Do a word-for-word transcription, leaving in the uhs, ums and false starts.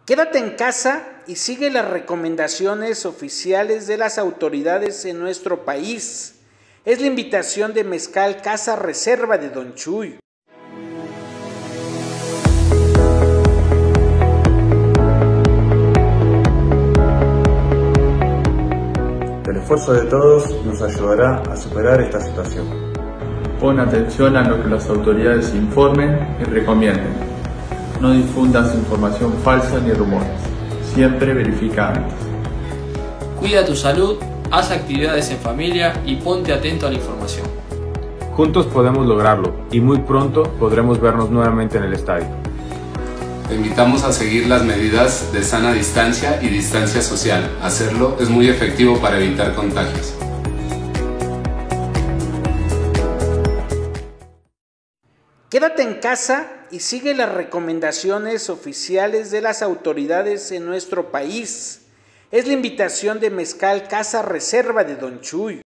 Quédate en casa y sigue las recomendaciones oficiales de las autoridades en nuestro país. Es la invitación de Mezcal Casa Reserva de Don Chuy. El esfuerzo de todos nos ayudará a superar esta situación. Pon atención a lo que las autoridades informen y recomienden. No difundas información falsa ni rumores. Siempre verifica antes. Cuida tu salud, haz actividades en familia y ponte atento a la información. Juntos podemos lograrlo y muy pronto podremos vernos nuevamente en el estadio. Te invitamos a seguir las medidas de sana distancia y distancia social. Hacerlo es muy efectivo para evitar contagios. Quédate en casa y sigue las recomendaciones oficiales de las autoridades en nuestro país. Es la invitación de Mezcal Casa Reserva de Don Chuy.